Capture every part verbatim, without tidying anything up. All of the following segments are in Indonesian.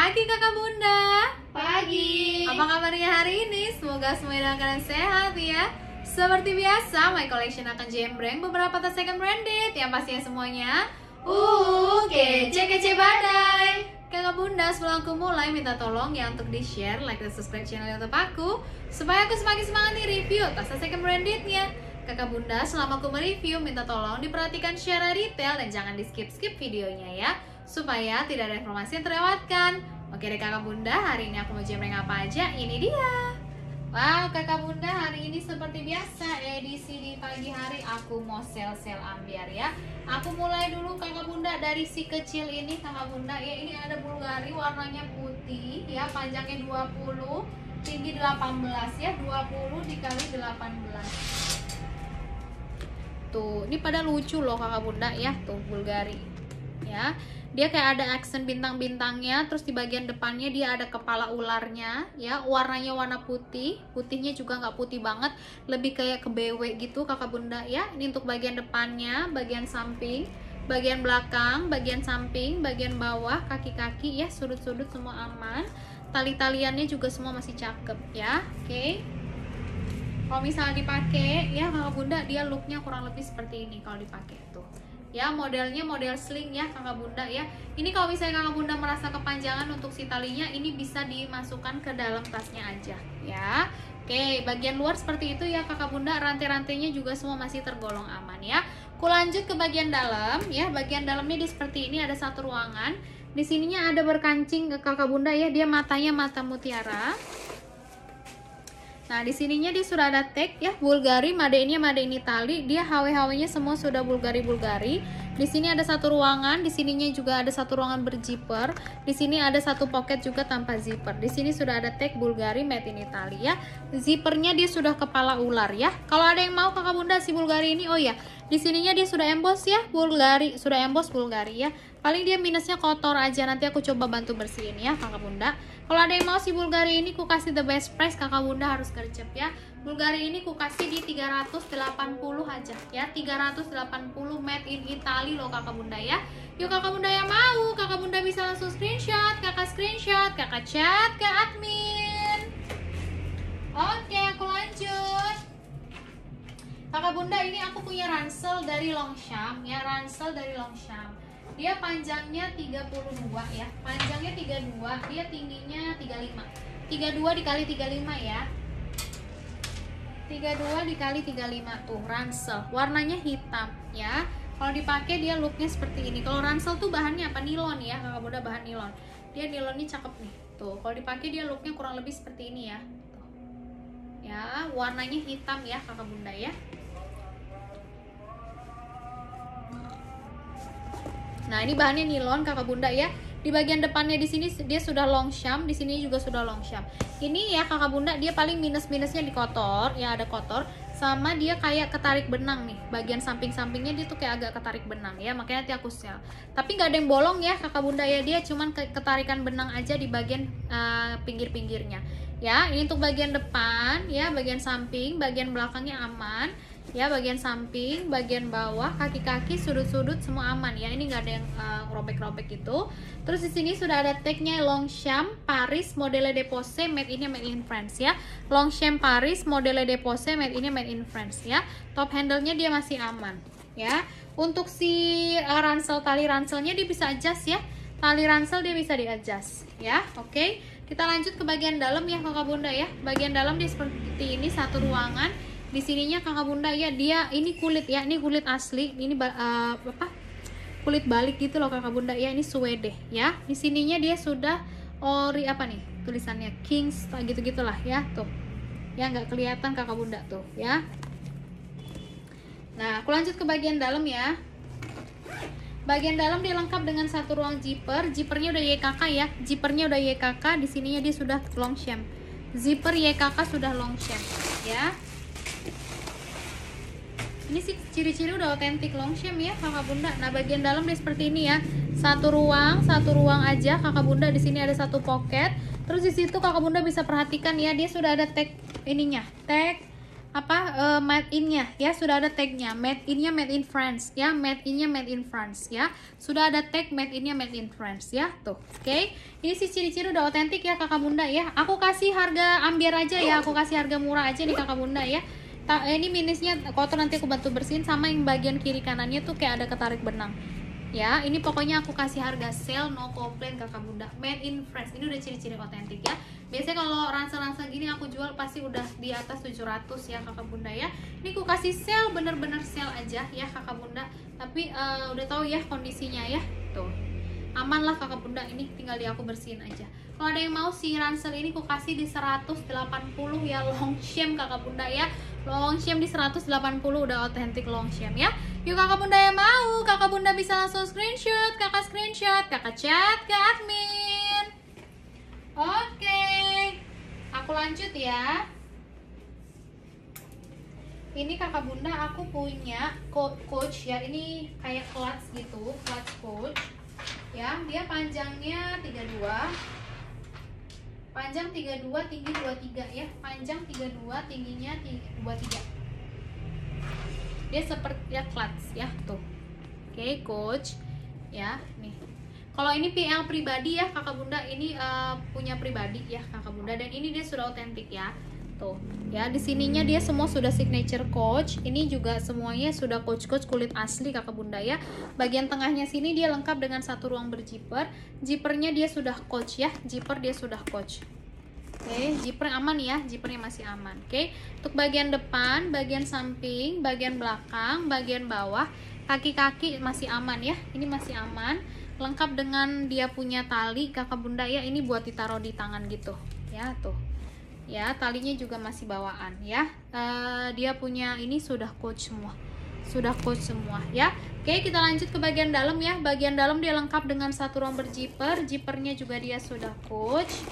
Pagi kakak bunda. Pagi. Apa kabarnya hari ini? Semoga semuanya dalam keadaan sehat ya. Seperti biasa, My Collection akan jembreng beberapa tas second branded yang pastinya semuanya uh kece-kece badai. Kakak bunda, sebelum aku mulai minta tolong ya untuk di share, like dan subscribe channel YouTube aku supaya aku semakin semangat nih review tas second brandednya. Kakak bunda, selama aku mereview minta tolong diperhatikan secara detail dan jangan di skip-skip videonya ya, supaya tidak ada informasi yang terlewatkan. Oke deh kakak bunda, hari ini aku mau jembreng apa aja? Ini dia. Wow kakak bunda, hari ini seperti biasa edisi di pagi hari aku mau sel-sel ambiar ya. Aku mulai dulu kakak bunda dari si kecil ini kakak bunda ya. Ini ada Bulgari warnanya putih ya, panjangnya dua puluh, tinggi delapan belas ya, dua puluh dikali delapan belas. Tuh, ini pada lucu loh kakak bunda ya, tuh Bulgari ya. Dia kayak ada aksen bintang-bintangnya, terus di bagian depannya dia ada kepala ularnya ya, warnanya warna putih, putihnya juga nggak putih banget, lebih kayak ke B W gitu kakak bunda ya. Ini untuk bagian depannya, bagian samping, bagian belakang, bagian samping, bagian bawah, kaki-kaki ya, sudut-sudut semua aman, tali-taliannya juga semua masih cakep ya. Oke okay. Kalau misalnya dipakai ya kakak bunda, dia looknya kurang lebih seperti ini kalau dipakai tuh ya. Modelnya model sling ya kakak bunda ya. Ini kalau misalnya kakak bunda merasa kepanjangan untuk si talinya, ini bisa dimasukkan ke dalam tasnya aja ya. Oke, bagian luar seperti itu ya kakak bunda, rantai-rantainya juga semua masih tergolong aman ya. Aku lanjut ke bagian dalam ya. Bagian dalamnya di seperti ini, ada satu ruangan. Di sininya ada berkancing kakak bunda ya, dia matanya mata mutiara. Nah, di sininya dia sudah ada tag ya, Bulgari, made in-nya made in Italy. Dia H W H W-nya semua sudah Bulgari-Bulgari. Di sini ada satu ruangan, di sininya juga ada satu ruangan berzipper. Di sini ada satu pocket juga tanpa zipper. Di sini sudah ada tag Bulgari made in Italy ya. Zippernya dia sudah kepala ular ya. Kalau ada yang mau kakak bunda si Bulgari ini, oh ya, di sininya dia sudah emboss ya, Bulgari, sudah emboss Bulgari ya. Paling dia minusnya kotor aja, nanti aku coba bantu bersihin ya kakak bunda. Kalau ada yang mau si Bulgari ini ku kasih the best price, kakak bunda harus gercep ya. Bulgari ini ku kasih di tiga ratus delapan puluh aja ya, tiga ratus delapan puluh made in Italy loh kakak bunda ya. Yuk kakak bunda yang mau, kakak bunda bisa langsung screenshot, kakak screenshot, kakak chat ke admin. Oke, aku lanjut. Kakak bunda, ini aku punya ransel dari Longchamp ya, ransel dari Longchamp. Dia panjangnya tiga puluh dua ya, panjangnya tiga puluh dua, dia tingginya tiga puluh lima. tiga puluh dua dikali tiga puluh lima ya. tiga puluh dua dikali tiga puluh lima tuh ransel. Warnanya hitam ya. Kalau dipakai dia looknya seperti ini. Kalau ransel tuh bahannya apa? Nilon ya, kakak bunda, bahan nilon. Dia nilonnya cakep nih. Tuh, kalau dipakai dia looknya kurang lebih seperti ini ya. Tuh. Ya, warnanya hitam ya kakak bunda ya. Nah, ini bahannya nilon kakak bunda ya. Di bagian depannya di sini dia sudah Longchamp, di sini juga sudah Longchamp. Ini ya kakak bunda, dia paling minus-minusnya di kotor, ya ada kotor, sama dia kayak ketarik benang nih. Bagian samping-sampingnya dia tuh kayak agak ketarik benang ya, makanya nanti aku sel. Tapi nggak ada yang bolong ya kakak bunda ya, dia cuman ketarikan benang aja di bagian uh, pinggir-pinggirnya. Ya, ini untuk bagian depan ya, bagian samping, bagian belakangnya aman. Ya, bagian samping, bagian bawah, kaki-kaki, sudut-sudut semua aman ya. Ini nggak ada yang uh, robek-robek gitu. Terus di sini sudah ada tagnya Longchamp Paris modele Depose, made in made in France ya. Longchamp Paris modele Depose, made in made in France ya. Top handle-nya dia masih aman ya. Untuk si uh, ransel, tali ranselnya dia bisa adjust ya. Tali ransel dia bisa di-adjust ya. Oke. Okay. Kita lanjut ke bagian dalam ya kakak bunda ya. Bagian dalam dia seperti ini, satu ruangan. Di sininya kakak bunda ya, dia ini kulit ya, ini kulit asli, ini uh, apa kulit balik gitu loh kakak bunda ya, ini suede ya. Di sininya dia sudah ori apa nih tulisannya, Kings gitu gitulah ya tuh ya, nggak kelihatan kakak bunda tuh ya. Nah, aku lanjut ke bagian dalam ya. Bagian dalam dia lengkap dengan satu ruang zipper, zippernya udah Y K K ya, zippernya udah Y K K. Di sininya dia sudah Longchamp, zipper Y K K sudah Longchamp ya. Ini sih ciri-ciri udah otentik Longchamp ya kakak bunda. Nah, bagian dalam dia seperti ini ya. Satu ruang, satu ruang aja kakak bunda. Di sini ada satu pocket. Terus di situ kakak bunda bisa perhatikan ya, dia sudah ada tag ininya, tag apa uh, made in-nya ya, sudah ada tagnya, made in-nya made in France ya, made in-nya made in France ya, sudah ada tag made in-nya made in France ya tuh. Oke, okay. Ini sih ciri-ciri udah otentik ya kakak bunda ya. Aku kasih harga ambiar aja ya, aku kasih harga murah aja nih kakak bunda ya. Ta ini minusnya kotor, nanti aku bantu bersihin. Sama yang bagian kiri kanannya tuh kayak ada ketarik benang ya. Ini pokoknya aku kasih harga sale, no komplain kakak bunda, made in France. Ini udah ciri-ciri otentik ya. Biasanya kalau ransel-ransel gini aku jual pasti udah di atas tujuh ratus ya kakak bunda ya. Ini aku kasih sale, bener-bener sale aja ya kakak bunda. Tapi uh, udah tahu ya kondisinya ya. Tuh, aman lah kakak bunda, ini tinggal di aku bersihin aja. Kalau ada yang mau si ransel ini aku kasih di seratus delapan puluh ya, long sham kakak bunda ya. Long sham di seratus delapan puluh, udah otentik long sham ya. Yuk kakak bunda yang mau, kakak bunda bisa langsung screenshot, kakak screenshot, kakak chat ke admin. Oke, aku lanjut ya. Ini kakak bunda aku punya coach ya, ini kayak clutch gitu, clutch coach ya. Dia panjangnya tiga puluh dua, panjang tiga puluh dua, tinggi dua puluh tiga ya. Panjang tiga puluh dua, tingginya dua puluh tiga. Dia seperti ya clutch ya tuh. Oke, coach ya nih. Kalau ini P L pribadi ya kakak bunda, ini uh, punya pribadi ya kakak bunda, dan ini dia sudah otentik ya. Tuh ya, di sininya dia semua sudah signature coach. Ini juga semuanya sudah coach-coach kulit asli kakak bunda ya. Bagian tengahnya sini dia lengkap dengan satu ruang berzipper. Zippernya dia sudah coach ya, zipper dia sudah coach. Oke, zipper aman ya, zippernya masih aman. Oke, untuk bagian depan, bagian samping, bagian belakang, bagian bawah, kaki-kaki masih aman ya. Ini masih aman, lengkap dengan dia punya tali kakak bunda ya. Ini buat ditaruh di tangan gitu ya tuh ya. Talinya juga masih bawaan ya. Uh, dia punya ini sudah coach semua, sudah coach semua ya. Oke, kita lanjut ke bagian dalam ya. Bagian dalam dia lengkap dengan satu ruang berzipper, zippernya juga dia sudah coach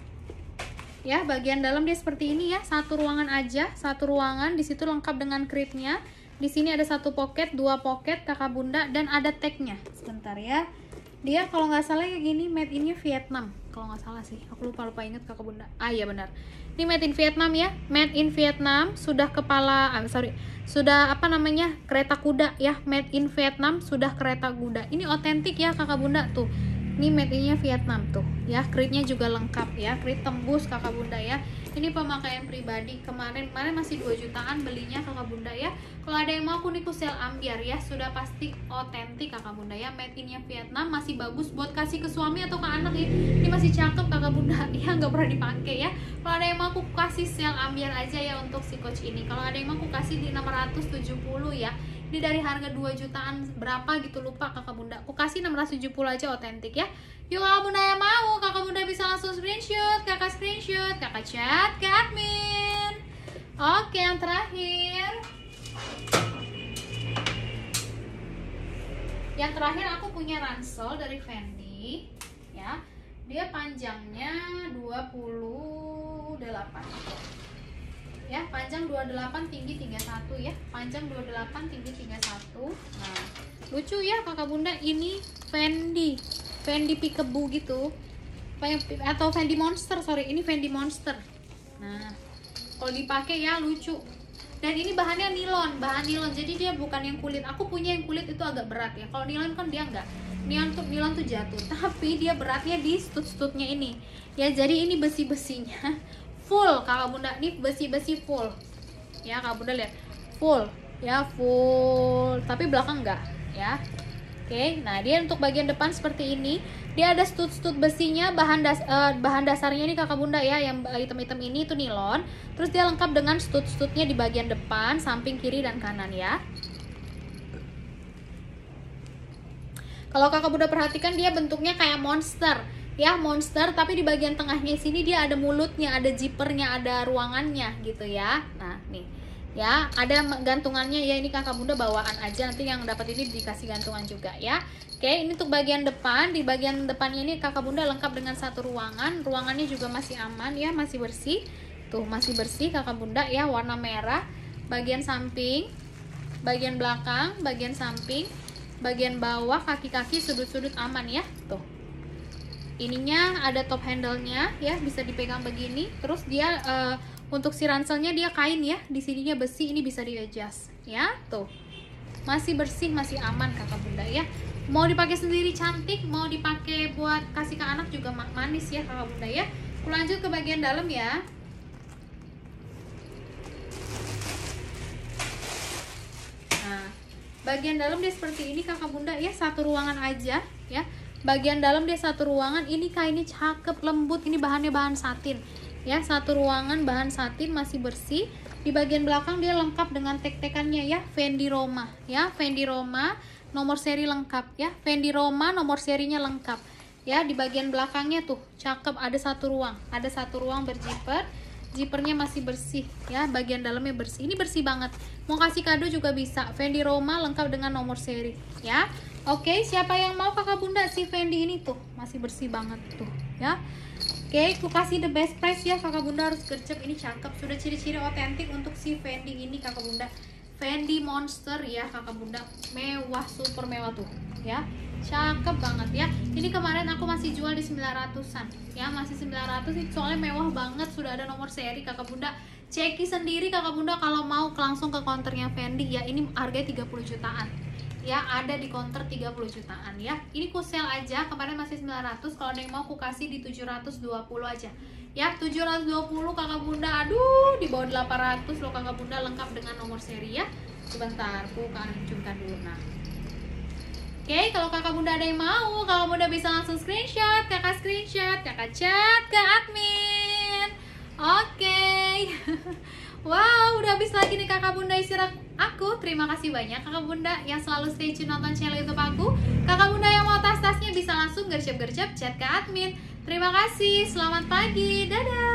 ya. Bagian dalam dia seperti ini ya, satu ruangan aja, satu ruangan. Di situ lengkap dengan kripnya. Di sini ada satu pocket, dua pocket kakak bunda, dan ada tagnya. Sebentar ya. Dia kalau nggak salah kayak gini, made in-nya Vietnam. Kalau nggak salah sih, aku lupa lupa inget kakak bunda. Ah iya benar. Ini made in Vietnam ya, made in Vietnam. Sudah kepala, ah, sorry, sudah apa namanya kereta kuda ya, made in Vietnam, sudah kereta kuda. Ini otentik ya kakak bunda tuh. Ini made in-nya Vietnam tuh ya, kritnya juga lengkap ya, krit tembus kakak bunda ya. Ini pemakaian pribadi, kemarin kemarin masih dua jutaan belinya kakak bunda ya. Kalau ada yang mau aku nih sel ambiar ya, sudah pasti otentik kakak bunda ya, made in-nya Vietnam, masih bagus buat kasih ke suami atau ke anak ya. Ini masih cakep kakak bunda ya, nggak pernah dipakai ya. Kalau ada yang mau aku kasih sel ambiar aja ya untuk si coach ini. Kalau ada yang mau aku kasih di enam ratus tujuh puluh ya. Ini dari harga dua jutaan berapa gitu lupa kakak bunda, aku kasih enam ratus tujuh puluh aja, otentik ya. Yuk kakak bunda yang mau, kakak bunda bisa langsung screenshot, kakak screenshot, kakak chat ke admin. Oke, yang terakhir yang terakhir aku punya ransel dari Fendi ya. Dia panjangnya dua puluh delapan ya, panjang dua puluh delapan, tinggi tiga puluh satu ya, panjang dua puluh delapan, tinggi tiga puluh satu. Nah, lucu ya kakak bunda, ini Fendi Fendi Peekaboo gitu, atau Fendi Monster, sorry ini Fendi Monster. Nah, kalau dipakai ya lucu. Dan ini bahannya nilon, bahan nilon, jadi dia bukan yang kulit. Aku punya yang kulit itu agak berat ya, kalau nilon kan dia enggak, nilon tuh nilon tuh jatuh, tapi dia beratnya di stud-studnya ini ya. Jadi ini besi-besinya full kakak bunda, nih besi-besi full ya kakak bunda, lihat full ya, full, tapi belakang enggak ya. Oke, nah dia untuk bagian depan seperti ini, dia ada stud-stud besinya, bahan das uh, bahan dasarnya ini kakak bunda ya, yang hitam-hitam ini itu nilon. Terus dia lengkap dengan stud-studnya di bagian depan, samping, kiri, dan kanan ya. Kalau kakak bunda perhatikan, dia bentuknya kayak monster ya, monster, tapi di bagian tengahnya sini dia ada mulutnya, ada zippernya, ada ruangannya gitu ya. Nah nih ya, ada gantungannya ya, ini kakak bunda bawaan aja, nanti yang dapat ini dikasih gantungan juga ya. Oke, ini untuk bagian depan, di bagian depannya ini kakak bunda lengkap dengan satu ruangan, ruangannya juga masih aman ya, masih bersih tuh, masih bersih kakak bunda ya, warna merah. Bagian samping, bagian belakang, bagian samping, bagian bawah, kaki-kaki, sudut-sudut aman ya tuh. Ininya ada top handle-nya ya, bisa dipegang begini. Terus dia uh, Untuk si ranselnya dia kain ya, di sininya besi, ini bisa di adjust ya. Tuh, masih bersih, masih aman kakak bunda ya. Mau dipakai sendiri cantik, mau dipakai buat kasih ke anak juga manis ya kakak bunda ya. Aku lanjut ke bagian dalam ya. Nah, bagian dalam dia seperti ini kakak bunda ya, satu ruangan aja ya. Bagian dalam dia satu ruangan, ini kainnya cakep, lembut, ini bahannya bahan satin ya. Satu ruangan bahan satin, masih bersih. Di bagian belakang dia lengkap dengan tek-tekannya ya, Fendi Roma ya, Fendi Roma, nomor seri lengkap ya, Fendi Roma nomor serinya lengkap ya. Di bagian belakangnya tuh cakep, ada satu ruang, ada satu ruang berziper, zipernya masih bersih ya, bagian dalamnya bersih, ini bersih banget. Mau kasih kado juga bisa, Fendi Roma lengkap dengan nomor seri ya. Oke, siapa yang mau kakak bunda si Fendi ini tuh masih bersih banget tuh ya. Oke, aku kasih the best price ya kakak bunda, harus gercep, ini cakep, sudah ciri-ciri otentik untuk si Fendi ini kakak bunda. Fendi Monster ya kakak bunda, mewah, super mewah tuh ya, cakep banget ya. Ini kemarin aku masih jual di sembilan ratusan ya, masih sembilan ratus, soalnya mewah banget, sudah ada nomor seri kakak bunda. Ceki sendiri kakak bunda kalau mau langsung ke counternya Fendi ya, ini harganya tiga puluh jutaan ya, ada di counter tiga puluh jutaan ya. Ini ku sale aja, kemarin masih sembilan ratus, kalau ada yang mau ku kasih di tujuh ratus dua puluh aja ya, tujuh ratus dua puluh kakak bunda. Aduh, di bawah delapan ratus loh kakak bunda, lengkap dengan nomor seri ya. Sebentar, ku hancurkan dulu. Nah, oke, kalau kakak bunda ada yang mau, kakak bunda bisa langsung screenshot, kakak screenshot, kakak chat ke admin. Oke. Wow, udah habis lagi nih kakak bunda istirahat aku. Terima kasih banyak kakak bunda yang selalu stay tune nonton channel YouTube aku. Kakak bunda yang mau tas-tasnya bisa langsung gercep-gercep chat ke admin. Terima kasih, selamat pagi, dadah.